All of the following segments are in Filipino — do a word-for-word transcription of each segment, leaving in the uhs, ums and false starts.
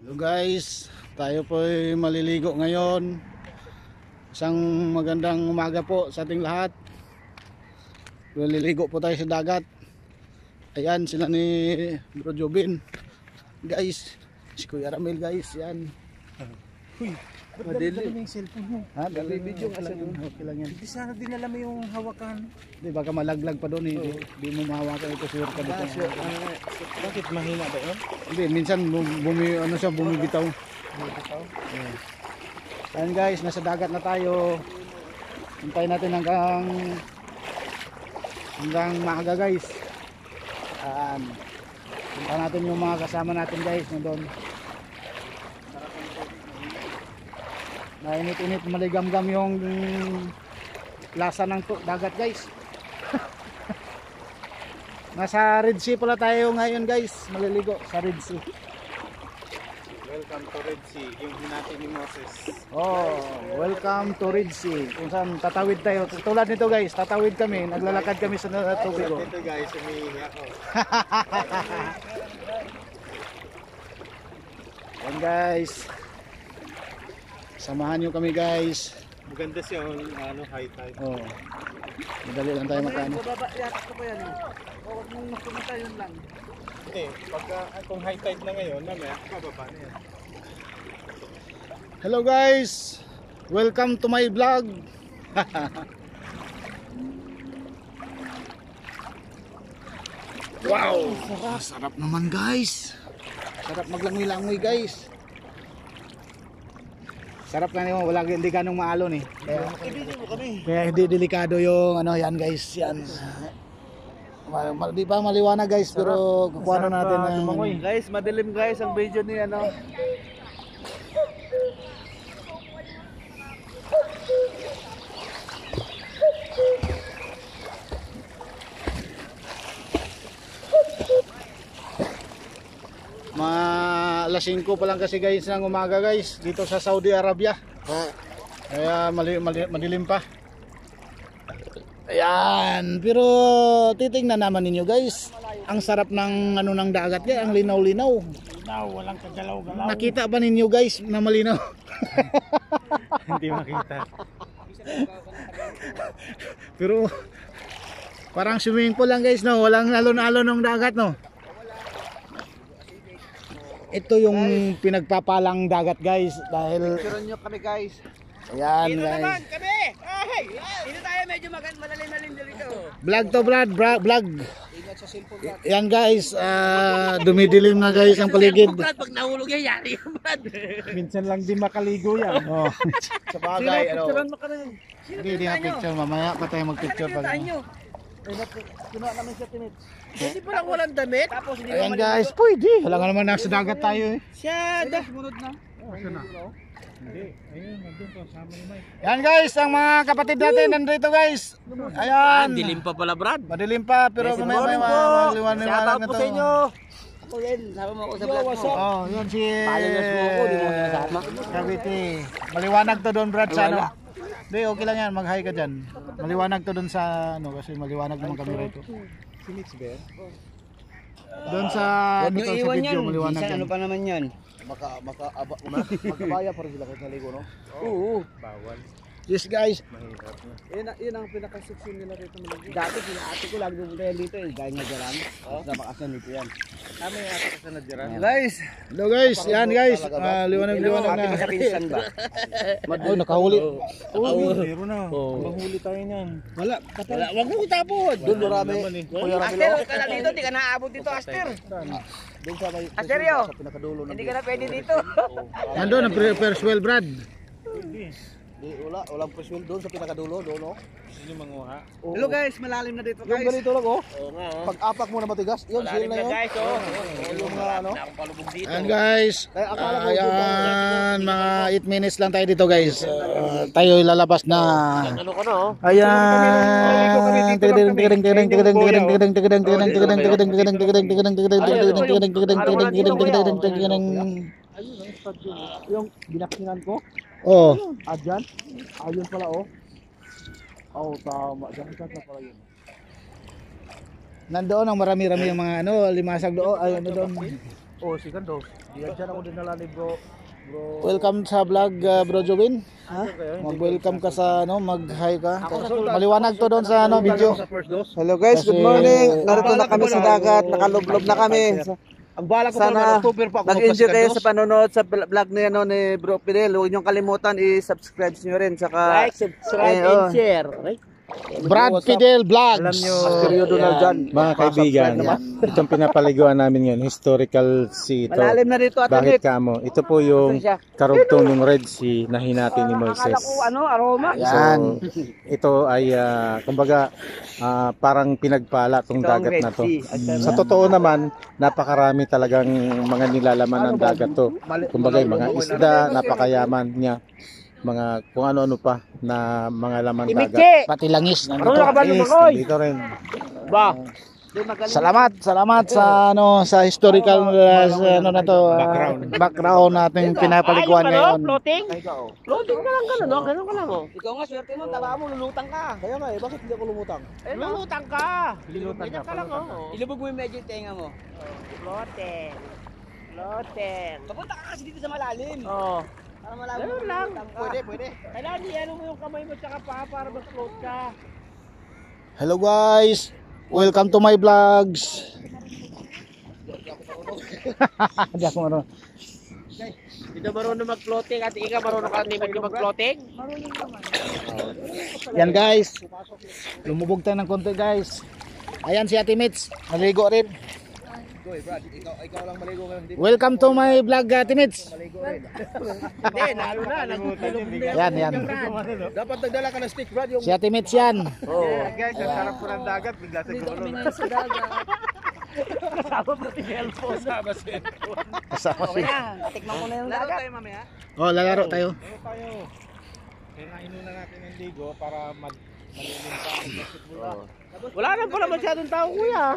Hello guys, tayo po ay maliligo ngayon. Isang magandang umaga po sa ating lahat. Maliligo po tayo sa dagat. Ayan sila ni Bro Jobin. Guys, si Kuya Ramil guys, yan. Huy, ba't dali mo yung cellphone mo? Ha, dali video ka lang. Okay lang yan. Hindi sana dinala mo yung hawakan. Di baka malaglag pa doon eh. Di, di mo mahawakan ito sure ka dito. Uh, bakit mahina ba yun? Hindi, minsan bumi, ano siya, bumibitaw. Bumibitaw? Yeah. Ayan guys, nasa dagat na tayo. Hintayin natin hanggang hanggang maaga guys. Ayan. Hintayin natin yung mga kasama natin guys nandun. Mainit-init, maligamgam yung lasa ng dagat guys. Nasa Red Sea pala tayo ngayon guys, maliligo sa Red Sea. Welcome to Red Sea, yung hinati ni Moses. Oh, welcome to Red Sea. Kung saan tatawid tayo. Tulad nito guys, tatawid kami, naglalakad kami sa tubig. Oh. Ito guys, umihingi ako. Yan guys. Samahan nyo kami guys. Maganda siya yung ano, high tide. Oh. Madali lang tayo makano. Baba, yatak ko pa yan. O, huwag mong mapunta yun lang. Hindi, pagka kung high tide na ngayon, mamaya, bababa na yan. Hello guys. Welcome to my vlog. Wow, sarap. Sarap naman guys. Sarap maglangoy-langoy guys. Sarap nga naman, wala hindi ganong maalon eh. Kaya, I-video mo kami. kaya hindi delikado yung ano yan guys, yan. Mal, mal, di pa maliwanag guys, pero kukuha na natin ng Guys, madilim guys ang video ni ano. mga alas singko pa lang kasi guys ng umaga guys dito sa Saudi Arabia. Kaya mali, mali, madilim pa. Ayan, pero titingnan naman ninyo guys. Ang sarap ng ano ng dagat guys, ang linaw-linaw. Linaw, walang kagalaw-galaw. Nakita ba ninyo guys na malinaw? Hindi makita. Pero parang swimming pool lang guys no, walang alon-alon ng dagat no. Ito yung pinagpapalang dagat guys dahil Picturean nyo kami guys. ayan Dito guys. naman kami. Ay, dito tayo medyo malalim-malim dito. Vlog to Brad, bra, vlog. Ingat sa cellphone Brad. Yan guys, ah, dumidilim na guys ang paligid. Brad, pag nahulog yan, yari yan Brad. Minsan lang di makaligo yan. Oh. Sa bagay, ano. Picturean mo kami. Hindi, hindi na picture, mamaya pa tayo mag-picture pag. nyo? Kinuha namin siya tinit. Hindi pa lang walang damit. Tapos hindi Ayan guys, pwede. Wala nga naman nasa dagat tayo eh. siya. Sumunod na. Hindi, ayun, nandun to, sama ni Mike. Yan guys, ang mga kapatid natin nandito guys. Ayan. Dilim pa pala Brad. Madilim pa pero Yes, may may good morning po. maliwan-liwanag Shoutout na po to. sa inyo. Ako din, sama mo ako sa vlog mo. Oh, yun si Followers mo ako, di mo ako sinasama. Cavite. Maliwanag to doon Brad sa ano. Hindi, okay lang yan, mag-hi ka dyan. Maliwanag to doon sa ano kasi maliwanag naman kami rito. Si Mitch Bear. Doon sa Huwag nyo dito sa iwan yan. video maliwanag Minsan yan. ano pa naman yan. Maka maka aba, makabaya pa rin sila kahit naligo no. Oo. Bawal. Yes guys. Mahirap na. Yun, yun ang pinaka-section nila rito. Dati ate ko lagi pumunta yan dito eh. Gaya nga dyan. Sa bakasan dito yan. Kami yung ata sa nadyaran. Guys! Hello guys, yan guys. Ah, liwanag liwanag Ate mo sa na. pinsan ba? Oh, nakahuli. Oo, meron na. Mahuli tayo niyan. Wala. Wala, wag mo tapon. Doon marami. Aster, huwag ka na dito. Hindi ka naaabot dito, Aster. Doon sa may Asterio! sa pinakadulo ng. Hindi ka na pwede dito. Nandoon ang first well Brad. Hindi. Di wala, walang first well doon sa pinakadulo, doon no. Sino manguha? Hello guys, malalim na dito Yung guys. ganito lang oh. Oo nga, oh. Pag-apak mo na matigas, yun Malalim sila na yun. guys, oh. Yung mga ano. Nakapalubog dito. Ayan guys. Kaya akala ko Ayan, mga eight minutes lang tayo dito guys. Ah, tayo ilalabas na. Ano ka na oh? Ayan. Tigiding tigiding tigiding tigiding tigiding tigiding tigiding tigiding tigiding tigiding tigiding tigiding tigiding tigiding tigiding tigiding tigiding tigiding tigiding tigiding. Ayun ang stadium. Yung binakingan ko. Oh. Ah, dyan? Ayun pala oh. Oh, tama. Dyan ka pala yun. Nandoon ang marami-rami yung mga ano, limasag doon, ay ano doon. Oh, segundo. Diyan dyan ako dinala ni bro. Bro. Welcome sa vlog, uh, Bro Jovin. Mag-welcome ka sa ano, mag-hi ka. Maliwanag to doon sa ano video. Hello guys, good Kasi- morning. Narito na kami sa dagat, nakalublob na kami. Ang bala ko Sana October pa ako nag-enjoy kayo magpasikandos. sa panonood sa vlog ni ano ni Bro Fidel. Huwag niyong kalimutan i-subscribe niyo rin saka Like, subscribe, Eh, oh. and share. Right? Brad Fidel Vlogs. alam niyo Stereo Donald dyan. Mga kaibigan, itong pinapaliguan namin ngayon, historical sea ito. Malalim na dito at Bakit kamo? Ito po yung karugtong ng Red Sea na hinati ni Moises. Akala ko ano, aroma. Yan. So, ito ay ah, kumbaga ah, parang pinagpala tong Ito ang dagat Red na to. Sea. At Sa totoo naman, napakarami talagang mga nilalaman ng dagat to. Kumbaga yung mga isda, napakayaman niya. Mga kung ano-ano pa na mga laman dagat. Imichi! Pati langis. Marunong ka ba Is, lumangoy? dito rin. Ba? Salamat, salamat sa ano sa historical uh, sa, ano na to uh, background nating pinapaliguan Ayun, ano? ngayon. Floating? Floating ka lang gano'n, no? Gano'n ka lang, oh. Ikaw nga, swerte mo, tala mo, lulutang ka. Kaya nga eh, bakit hindi ako lumutang? Eh, lulutang ka. Ganyan ka lang, oh. Ilubog mo yung medyo yung tenga mo. Floating. Floating. Papunta ka kasi dito sa malalim. Oh. Para malalim. Ganun lang. Pwede, pwede. Kailangan i-ano mo yung kamay mo tsaka paa para mag-float ka. Hello guys. Welcome to my vlogs. Hindi ako marunong. Dito marunong mag-floating at ikaw marunong ka naman yung mag-floating? Yan guys. Lumubog tayo ng konti guys. Ayan si Ate Mitz. Naligo rin. Welcome to my vlog Ate Mitz. Hindi, nalo na. Nagtulog na. Yan, yan. Dapat nagdala ka ng stick, Brad. Yung Si Ate Mitz yan. guys, ang sarap po ng dagat, bigla siguro. Kasama pa si Elfo. Kasama si Elfon. Kasama si. Tikman ko na yung dagat. tayo mamaya. Oh, lalaro tayo. Ano tayo? Kaya inuna natin ng ligo para mag malilim pa. Wala na pala masyadong tao, kuya.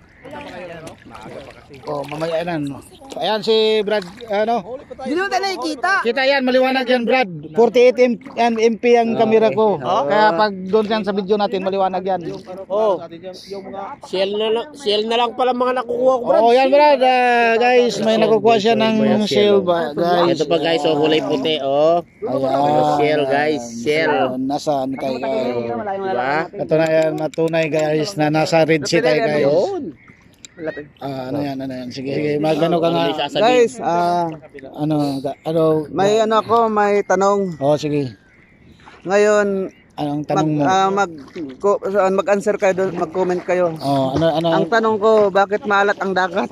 Oh, mamaya yan. Ayan si Brad, ano? Hindi mo tayo nakikita. Kita yan, maliwanag yan Brad. forty-eight M P ang kamera ko. Kaya pag doon yan sa video natin, maliwanag yan. Oh. Shell na lang, shell na lang pala mga nakukuha ko, Brad. Oh, yan Brad. Ah, guys, may nakukuha siya ng shell ba, guys. Ito pa guys, oh, kulay puti, oh. Ayan. Shell guys, shell. Oh, nasa ano tayo guys. Diba? Ito na yan, natunay guys na nasa Red Sea tayo guys. Yun. Ah, ano yan, ano yan. Sige, sige, magano ka nga. Guys, ah, Ano, ga- ano. may ano ako, may tanong. Oh, sige. Ngayon, Anong mag, tanong mo? ah, mag, ko- ah, mag-answer kayo doon, mag-comment kayo. Oh, ano, ano. Ang tanong ko, bakit maalat ang dagat?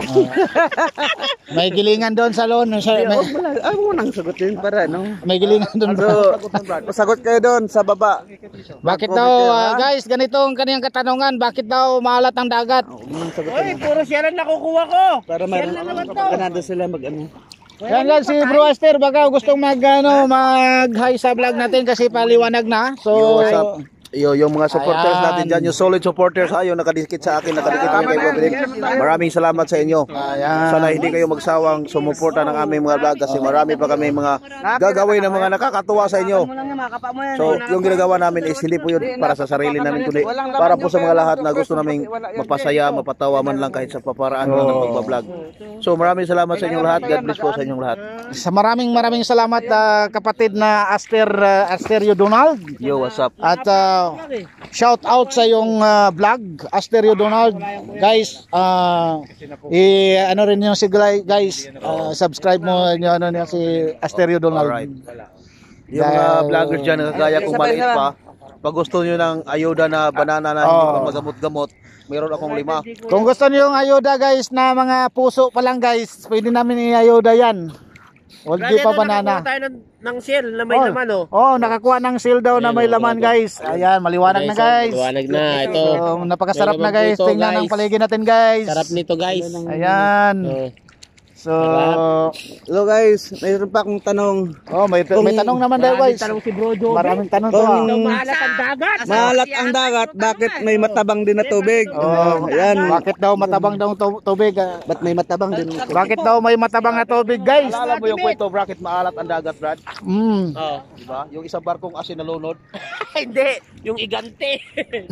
May gilingan doon sa loan. Sa, may, Ay, mo nang sagutin para, no? may gilingan doon. So, sagot kayo doon sa baba. Bakit Mag-comment daw, kayo, ah, ha? guys, ganito ang kaniyang katanungan. Bakit daw maalat ang dagat? Yung sagot Oy, mo. puro shell ang nakukuha ko. Para may ganado sila mag ano. Yan lang si Bro Aster, baka gustong mag, ano, mag-hi sa vlog natin kasi paliwanag na. So, Yo, what's up? Yo, yung mga supporters Ayan. natin dyan, yung solid supporters, ayun, nakadikit sa akin, nakadikit kami kay Bobrik. Maraming salamat sa inyo. Ayan. Sana hindi kayo magsawang sumuporta ng aming mga vlog kasi marami pa kami mga gagawin na mga nakakatuwa sa inyo. Mo lang yan, mga kapa mo yan. So, yung ginagawa namin is hindi po yun para sa sarili namin, kundi para po sa mga lahat na gusto naming mapasaya, mapatawa man lang kahit sa paparaan lang ng pagbablog. So, maraming salamat sa inyong lahat. God bless po sa inyong lahat. sa maraming maraming salamat ah, kapatid na Aster uh, Asterio Donald. Yo, what's up? At ah, shout out sa yung ah, vlog Asterio Donald. Guys, ah i ano rin yung si guy- guys, ah, subscribe mo yung ano niya si Asterio Donald. Alright. Yung uh, vloggers dyan, kagaya kong maliit pa, pag gusto nyo ng ayuda na banana na hindi Oh. pa magamot-gamot, mayroon akong lima. Kung gusto niyo yung ayuda guys na mga puso pa lang guys, pwede namin i-ayuda yan. Huwag di pa banana. Nakakuha tayo ng, ng shell na may Oh. laman, oh. Oh, nakakuha ng seal daw na may Ayan, laman wala guys. Ayan, maliwanag na guys. Liwanag na, ito. So, napakasarap May na guys. laman po ito, Tingnan ang guys. paligid natin guys. Sarap nito, guys. Ayan. Oh. So, Hello guys, mayroon pa akong tanong. oh, may, may tanong naman daw guys. Tanong si Bro Joby. Maraming tanong to. Kung ah. Maalat ang dagat. maalat ang dagat, bakit may matabang din na tubig? Oh, Ayan. bakit daw matabang daw tu- tubig? ah? Ba't may matabang din? Bakit daw may matabang na tubig guys? Alam mo yung kwento, bakit maalat ang dagat, Brad? Mm. Oh. Diba? Yung isang barkong asin na lunod. Hindi, yung igante.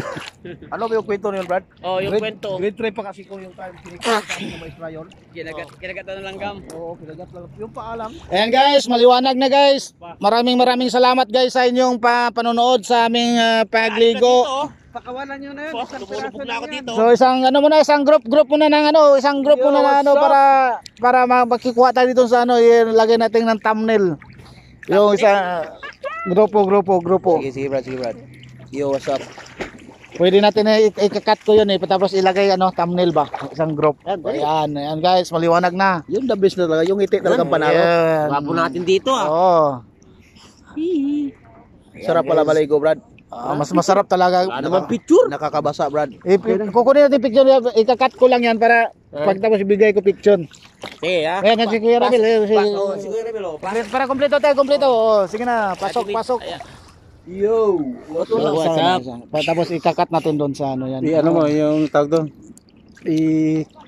Ano ba yung kwento niyon, Brad? Oh, yung kwento. Grade three pa kasi ko yung time. Sinikita sa mga maestra yun. Kinagat, kinagat na na langgam. Oo, kinagat lang. Yung paalam. Ayan guys, maliwanag na guys. Maraming maraming salamat guys sa inyong pa panonood sa aming ah, pagligo. Pakawalan nyo na yun. Oh, Isang lumulubog piraso na ako lang yan. dito. So isang ano muna, isang group group muna ng ano, isang group Yo, muna na ano what's up? para para ma- makikuha tayo dito sa ano, ilagay natin ng thumbnail. Yung isa grupo grupo grupo. Sige, sige Brad, sige Brad. Yo, what's up? Pwede natin na i- i-cut ko yun eh, tapos ilagay ano, thumbnail ba, isang group. Ayan, ayan guys, maliwanag na. Yung the best na talaga, yung ngiti talagang panalo. Ayan. Wapo natin dito ah. Oo. Sarap pala maligo, Brad. Ah, mas masarap talaga. Naman picture? Nakakabasa, Brad. Eh, kukunin natin picture, ikakat ko lang yan para pagtapos ibigay ko picture. Eh ah. Ayan, si Kuya Ramil. eh, si- Oh, siguro rin oh. Para, para kompleto tayo, kompleto. Oh, sige na, pasok, pasok. Yo, What's up? Tapos ikakat natin doon sa ano yan. I ano mo yung tawag doon? I